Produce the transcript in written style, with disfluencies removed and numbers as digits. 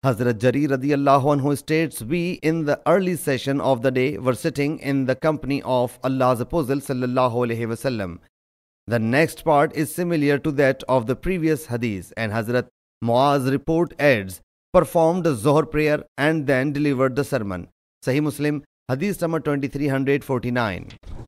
Hazrat Jarir radiyallahu anhu states, we in the early session of the day were sitting in the company of Allah's Apostle sallallahu alaihi wasallam. The next part is similar to that of the previous hadith, and Hazrat Muaz report adds, performed the Zohar prayer and then delivered the sermon. Sahih Muslim Hadith number 2349.